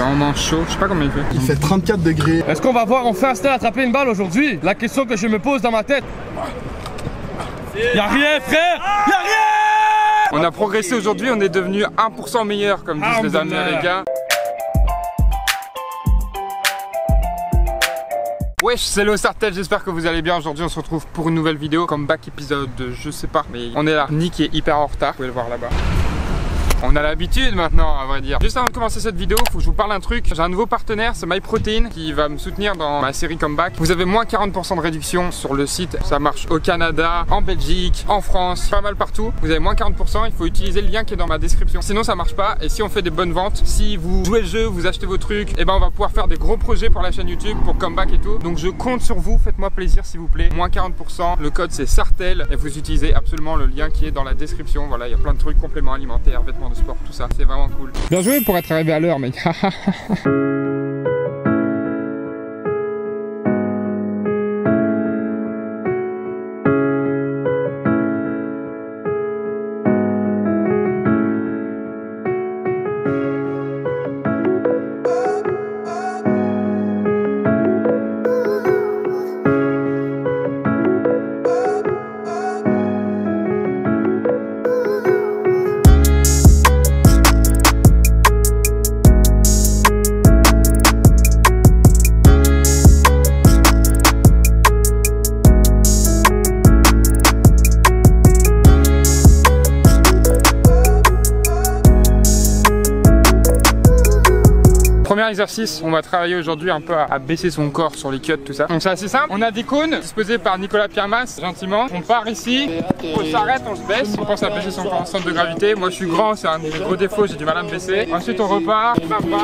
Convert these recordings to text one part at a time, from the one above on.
vraiment chaud, je sais pas combien il fait. Il fait 34 degrés. Est-ce qu'on va voir on fait un stade attraper une balle aujourd'hui? La question que je me pose dans ma tête. Y'a rien frère! Y'a rien! On a progressé aujourd'hui, on est devenu 1% meilleur comme disent les Américains. Wesh, c'est le Sartel, j'espère que vous allez bien. Aujourd'hui on se retrouve pour une nouvelle vidéo, comeback épisode, je sais pas, mais on est là. Nick est hyper en retard, vous pouvez le voir là-bas. On a l'habitude maintenant, à vrai dire. Juste avant de commencer cette vidéo, faut que je vous parle d'un truc. J'ai un nouveau partenaire, c'est MyProtein, qui va me soutenir dans ma série Comeback. Vous avez moins 40% de réduction sur le site. Ça marche au Canada, en Belgique, en France, pas mal partout. Vous avez moins 40%, il faut utiliser le lien qui est dans ma description. Sinon ça marche pas. Et si on fait des bonnes ventes, si vous jouez le jeu, vous achetez vos trucs, et ben on va pouvoir faire des gros projets pour la chaîne YouTube, pour Comeback et tout. Donc je compte sur vous, faites-moi plaisir s'il vous plaît. Moins 40%, le code c'est Sartel et vous utilisez absolument le lien qui est dans la description. Voilà, il y a plein de trucs, compléments alimentaires, vêtements de sport, tout ça. C'est vraiment cool. Bien joué pour être arrivé à l'heure, mec. Premier exercice, on va travailler aujourd'hui un peu à baisser son corps sur les cuts, tout ça. Donc c'est assez simple. On a des cônes disposés par Nicolas Piermas, gentiment. On part ici, on s'arrête, on se baisse. On pense à baisser son centre de gravité. Moi je suis grand, c'est un de mes gros défauts, j'ai du mal à me baisser. Ensuite on repart,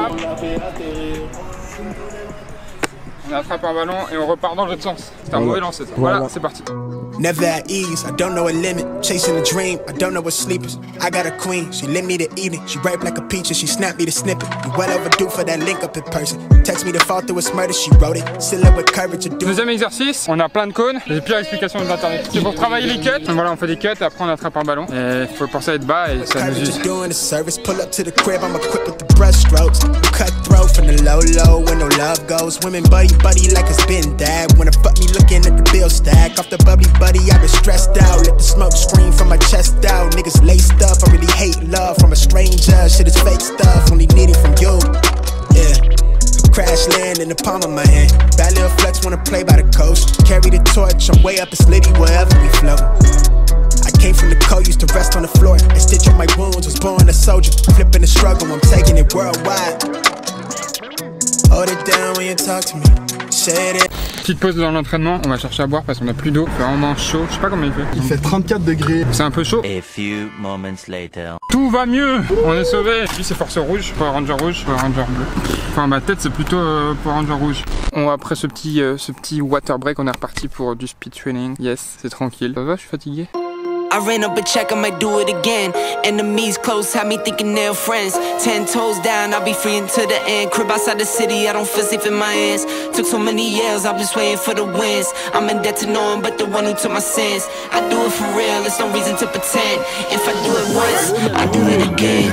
on attrape un ballon et on repart dans l'autre sens. C'est un mauvais lancer ça. Voilà, c'est parti. Never at ease, I don't know a limit. Chasing a dream, I don't know what sleepers. I got a queen, she lit me the evening. She ripe like a peach and she snapped me the snippet. You well overdue for that link up in person. Text me to fall through a murder, she wrote it. Still up with courage to do. Deuxième exercice, on a plein de cônes. J'ai pire explication de l'internet. C'est pour travailler les cuts. Donc voilà, on fait des cuts et après on attrape un ballon. Et il faut penser à être bas et ça nous use. Pull up to the crib, I'm equipped with the brush strokes. Cutthroat from the low low where no love goes. Women buddy like it's been that. Wanna fuck me looking at the bill stack. Off the bubbly buddy, I've been stressed out. Let the smoke scream from my chest out. Niggas laced up, I really hate love from a stranger. Shit is fake stuff, only need it from you. Yeah. Crash land in the palm of my hand. Bad little flex wanna play by the coast. Carry the torch, I'm way up, it's litty wherever we flow. I came from the cold, used to rest on the floor and stitch up my wounds, was born a soldier. Flipping the struggle, I'm taking it worldwide. Hold it down when you talk to me. Shade it. Petite pause dans l'entraînement, on va chercher à boire parce qu'on a plus d'eau. C'est vraiment chaud, je sais pas combien il fait. Il fait 34 degrés. C'est un peu chaud. A few moments later. Tout va mieux, on est sauvé. Lui c'est force rouge, Power Ranger rouge, Power Ranger bleu. Enfin ma tête c'est plutôt Power Ranger rouge. Après ce petit water break, on est reparti pour du speed training. Yes, c'est tranquille. Ça va, je suis fatigué. I ran up a check, I might do it again. Enemies close, had me thinking they're friends. 10 toes down, I'll be free until the end. Crib outside the city, I don't feel safe in my hands. Took so many years, I'm just waiting for the wins. I'm in debt to no one but the one who took my sins. I do it for real, there's no reason to pretend. If I do it once, I do it again.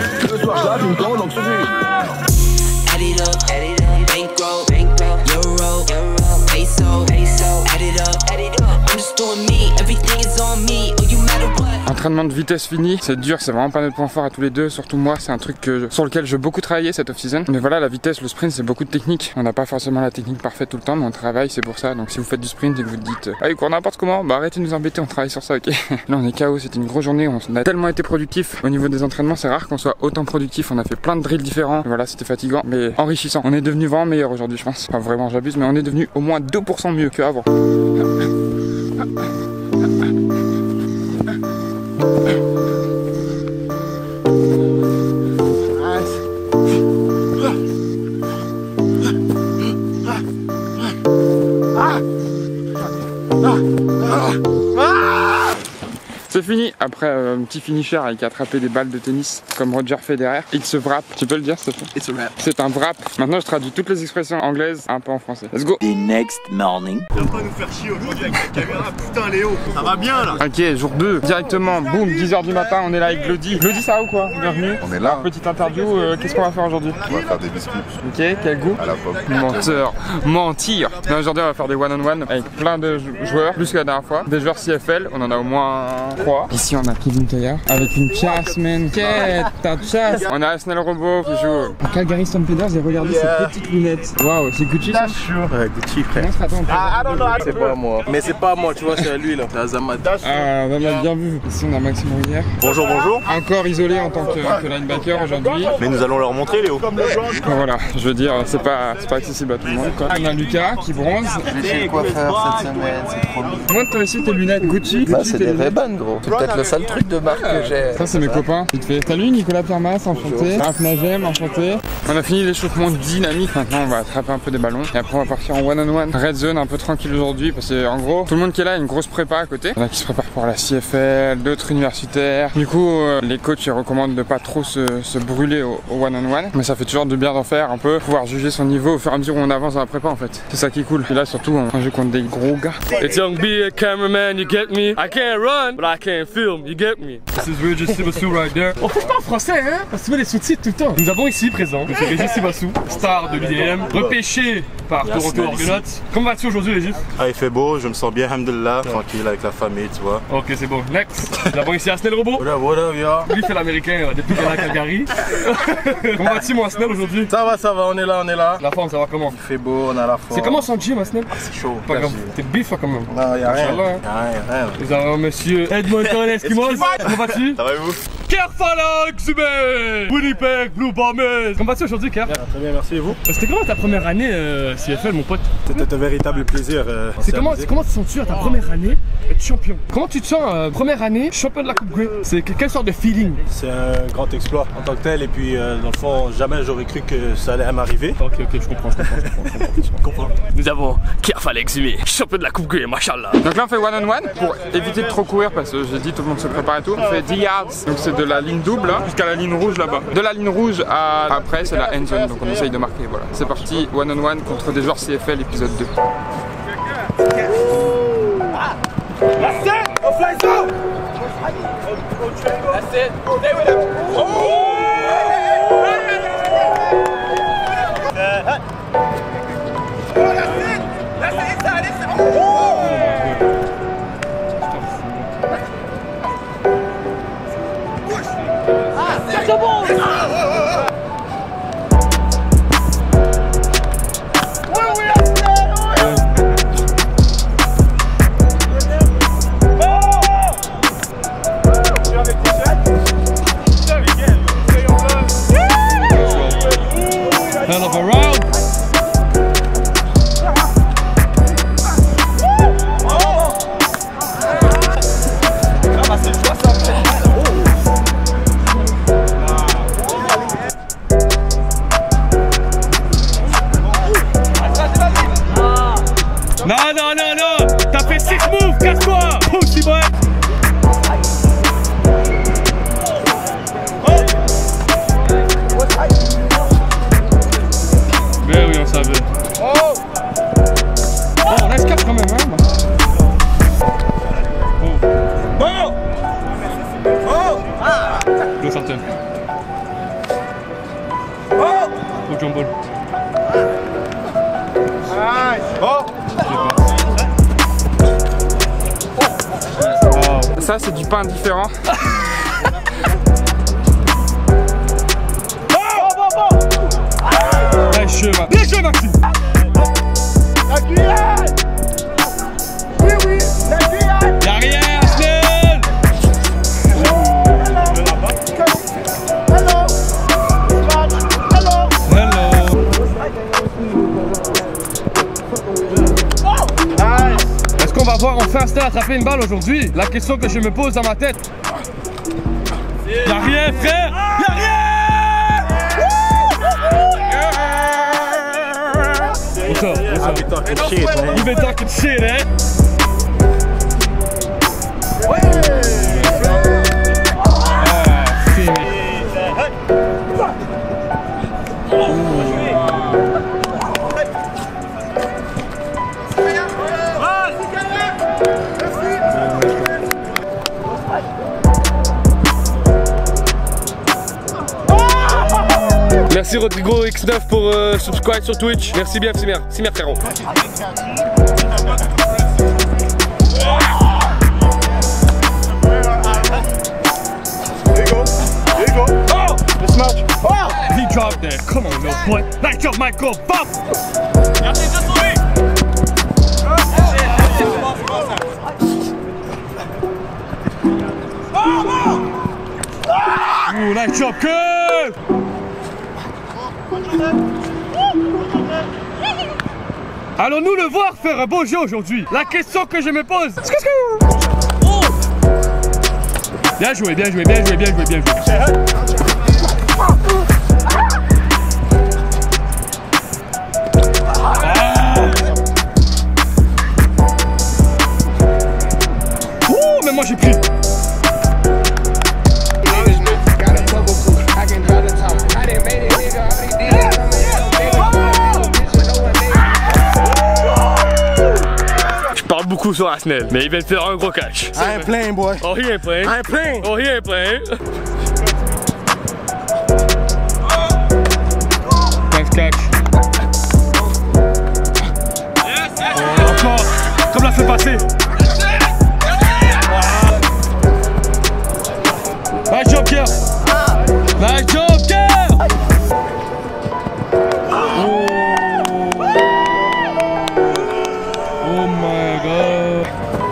Add it up, bankroll, euro, peso, add it up. I'm just doing me, everything is on me. Oh, you matter what? Entraînement de vitesse fini, c'est dur, c'est vraiment pas notre point fort à tous les deux, surtout moi, c'est un truc sur lequel je veux beaucoup travailler cette off-season. Mais voilà, la vitesse, le sprint, c'est beaucoup de technique. On n'a pas forcément la technique parfaite tout le temps, mais on travaille, c'est pour ça. Donc si vous faites du sprint et que vous te dites allez, cours n'importe comment, bah arrêtez de nous embêter, on travaille sur ça, ok. Là on est KO, c'était une grosse journée, on a tellement été productif. Au niveau des entraînements, c'est rare qu'on soit autant productif, on a fait plein de drills différents. Voilà, c'était fatigant, mais enrichissant. On est devenu vraiment meilleur aujourd'hui, je pense. Enfin vraiment, j'abuse, mais on est devenu au moins 2% mieux qu'avant. C'est fini. Après un petit finisher avec attraper des balles de tennis comme Roger Federer. Il se wrap. Tu peux le dire, Stéphane? It's a rap. C'est un wrap. Maintenant, je traduis toutes les expressions anglaises un peu en français. Let's go. The next morning. Viens pas nous faire chier aujourd'hui avec la caméra. Putain, Léo, ça va bien là? Ok, jour 2. Directement, boum, 10h du matin, on est là avec Glody. Glody, ça va ou quoi? Bienvenue. On est là. Petite interview. Qu'est-ce qu'on va faire aujourd'hui? On va faire des biscuits Ok, quel goût? à la pomme. Menteur, mentir. Aujourd'hui on va faire des one-on-one avec plein de joueurs, plus que la dernière fois. Des joueurs CFL, on en a au moins 3. Ici on a Kevin Caillard avec une chasse, man. Quête, ta chasse. On a Snell Robot qui joue Calgary Stampeders et regardez ces petites lunettes. Waouh, c'est Gucci ça? Gucci, frère. C'est pas moi. Mais c'est pas moi, tu vois, c'est lui là. Azamad. Ah, on a bien vu. Ici on a Maxime Rouillère. Bonjour, bonjour. Encore isolé en tant que linebacker aujourd'hui. Mais nous allons leur montrer, Léo. Voilà, je veux dire, c'est pas accessible à tout le monde quoi. On a Lucas qui bronze. J'ai fait le coiffeur cette semaine, c'est trop bien. Moi toi aussi tes lunettes Gucci. Bah c'est des Ray-Ban gros. C'est peut-être le seul truc de marque que j'ai. Ça c'est mes copains. Il te fait salut Nicolas Piermas, enchanté. Raph Nagem, enchanté. On a fini l'échauffement dynamique. Maintenant on va attraper un peu des ballons. Et après on va partir en one-on-one. Red zone un peu tranquille aujourd'hui parce que en gros tout le monde qui est là a une grosse prépa à côté. Il y en a qui se préparent pour la CFL, d'autres universitaires. Du coup les coachs ils recommandent de pas trop se brûler au one-on-one. Mais ça fait toujours du bien d'en faire un peu. Pouvoir juger son niveau au fur et à mesure où on avance dans la prépa en fait. C'est ça qui est cool. Et là surtout on joue contre des gros gars. It's Young B, a cameraman, you get me? I can't run, but I can film, you get me? This is Regis Sibassou right there. On fait pas en français, hein? Parce que tu mets les sous-titres tout le temps. Nous avons ici présent M. Régis Sibassou, star de l'IDM, repêché par Toronto Argonauts. Comment vas-tu aujourd'hui, Régis? Ah, il fait beau, je me sens bien, alhamdoulilah, tranquille avec la famille, tu vois. Ok, c'est bon. Next. Nous avons ici Snell Robot. Voilà, yeah. Lui fait l'américain depuis qu'il est à Calgary. Comment vas-tu, mon Snell, aujourd'hui? Ça va, on est là. La forme, ça va comment? Il fait beau, on a la forme. C'est comment son gym, Snell? C'est chaud. Pas grave. T'es bif quand même. Non, y'a rien. Inch'Allah. Rien. Nous avons monsieur Edmonton Eskimos. Comment vas-tu? Ça va et vous? Kerfalak Zubé! Winnipeg Blue Bombers! Comment vas-tu aujourd'hui, Kerf? Très bien, merci et vous? C'était comment ta première année CFL, mon pote? C'était un véritable plaisir. Comment te sens-tu à ta première année être champion? Comment tu te sens première année champion de la Coupe Grey? C'est quelle sorte de feeling? C'est un grand exploit en tant que tel et puis dans le fond jamais j'aurais cru que ça allait m'arriver. Ok, je comprends. Nous avons Kerfalak Zubé, champion de la Coupe Grey, machallah. Donc là on fait one-on-one pour éviter de trop courir parce que j'ai dit tout le monde se prépare et tout. On fait 10 yards, donc c'est de la ligne double hein, jusqu'à la ligne rouge là-bas. De la ligne rouge à après c'est la end zone, donc on essaye de marquer, voilà. C'est parti, one-on-one contre des joueurs CFL épisode 2. Hell of a round. Non, t'as fait 6 moves, casse-toi, pussy boy. Mais oui, on savait. Oh, on reste 4 quand même, hein. Le centaine. Au jumbo. Ça c'est du pain différent. Bien joué, Maxime. Derrière, Snell. Est-ce qu'on va voir enfin Snell attraper une balle aujourd'hui? La question que je me pose dans ma tête. Y'a rien, frère. Y'a rien. What's up? I've been talking shit, man. You've been talking shit, eh? Merci Rodrigo X9 pour subscribe sur Twitch. Merci bien frérot. He dropped that. Come on, little boy. Nice job, Michael. Bop! Ooh, nice job, Kev! Allons-nous le voir faire un beau jeu aujourd'hui? La question que je me pose. Bien joué. Mais moi j'ai pris. Je parle beaucoup sur Arsenal, mais il vient de faire un gros catch. I ain't playing, boy. Oh, he ain't playing. I ain't playing. Oh, he ain't playing. Nice catch. Encore, comme la fait passer. Nice job, Pierre. Nice job, Pierre. Oh my God.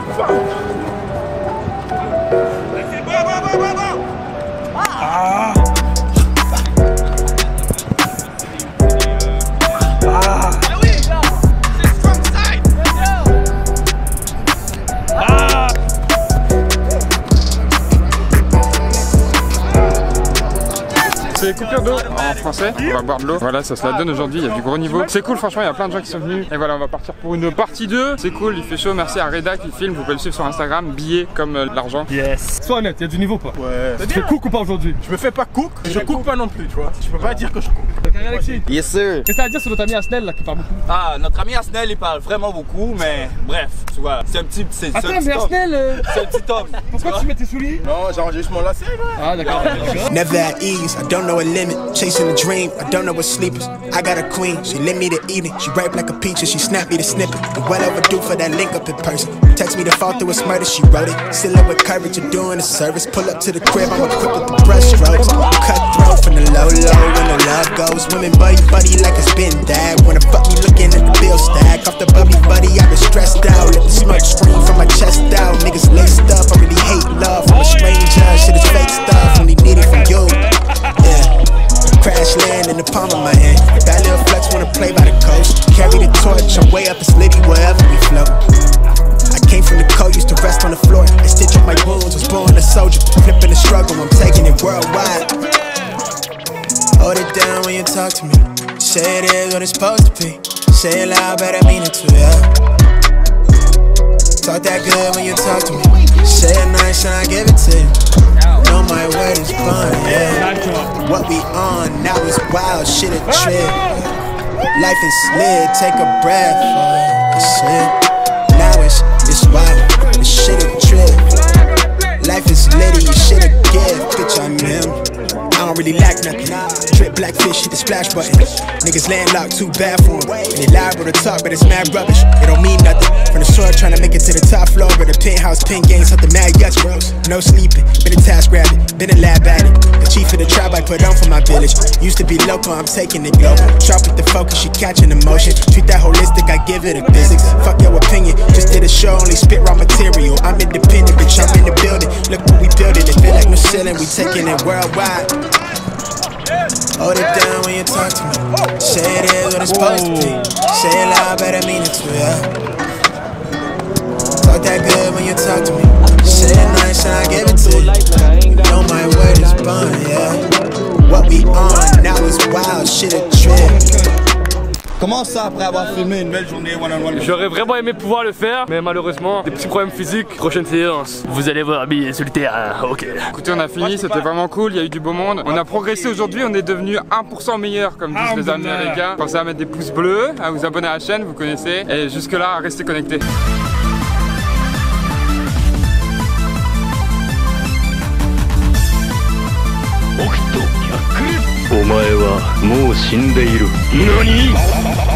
C'est coupure d'eau en français, on va boire de l'eau. Voilà, ça se la donne aujourd'hui, il y a du gros niveau. C'est cool, franchement, il y a plein de gens qui sont venus. Et voilà, on va partir pour une partie 2. C'est cool, il fait chaud, merci à Reda qui filme, vous pouvez le suivre sur Instagram, billets comme l'argent. Yes. Sois honnête, il y a du niveau pas? Ouais. Tu fais cook ou pas aujourd'hui? Je me fais pas cook, je cook pas non plus, tu vois. Je peux pas dire que je cook. Alexis, Yes sir. qu'est-ce que t'as à dire sur notre ami Asnel là qui parle beaucoup? Ah, notre ami Arsenal il parle vraiment beaucoup, mais bref, tu vois, c'est un petit Attends, mais Arsenal, c'est un petit homme. pourquoi tu mets tes souliers? Non, j'ai arrangé juste mon lacet, là. Ah d'accord. Never at ease, I don't know a limit. Chasing a dream, I don't know what sleepers. I got a queen, she lit me to eat it. She ripe like a peach and she snapped me to snippet. I'm well overdue for that link up in person. Text me to fall through a murder, she wrote it. Still up with courage, you're doing a service. Pull up to the crib, I'm equipped with the brushstrokes. Cutthroat from the low, when the love goes. Women buddy like it's been that. Wanna fuck me looking at the bill stack. Off the bubbly buddy, I've been stressed out. Let the smoke scream from my chest out. Niggas laced up, I really hate love. I'm a stranger, shit is fake stuff. Only need it from you. Yeah. Crash land in the palm of my hand. That little flex wanna play by the coast. Carry the torch, I'm way up, it's litty wherever we float. I came from the cold, used to rest on the floor. I stitch up my wounds, was born a soldier. Flipping the struggle, I'm taking it worldwide. Hold it down when you talk to me. Say it is what it's supposed to be. Say it loud, but I mean it too, yeah. Talk that good when you talk to me. Say it nice and I give it to you. Know my word is fun, yeah. What we on now is wild, shit a trip. Life is slid, take a breath, that's it. Now it's wild, this shit a trip. Life is litty, shit a gift, bitch I'm him. I don't really lack nothing. Drip blackfish, hit the splash button. Niggas landlocked, too bad for them. They liable to talk, but it's mad rubbish. It don't mean nothing. From the soil, trying to make it to the top floor. But the penthouse, pin game, something mad guts, bros. No sleeping, been a task rabbit, been a lab at it. The chief of the tribe I put on for my village. Used to be local, I'm taking it global. Sharp with the focus, she catching emotion. Treat that holistic, I give it a physics. Fuck your opinion, just did a show, only spit raw material. I'm independent, bitch, I'm in the building. Look what we building, it feel like no ceiling, we taking it worldwide. Hold it down when you talk to me. Say it is what it's supposed to be. Say it loud, but I mean it too, yeah. Talk that good when you talk to me. Say it nice and I give it to you. Know my word is bond, yeah. What we on now is wild, shit a trip. Comment ça après avoir filmé une belle journée one-on-one? J'aurais vraiment aimé pouvoir le faire, mais malheureusement, des petits problèmes physiques. Prochaine séance, vous allez voir habillé sur le terrain, ok. Écoutez, on a fini, c'était vraiment cool, il y a eu du beau monde. On a progressé aujourd'hui, on est devenu 1% meilleur, comme disent les Américains. Pensez à mettre des pouces bleus, à vous abonner à la chaîne, vous connaissez. Et jusque là, restez connectés. Oh. お前はもう死んでいる。何？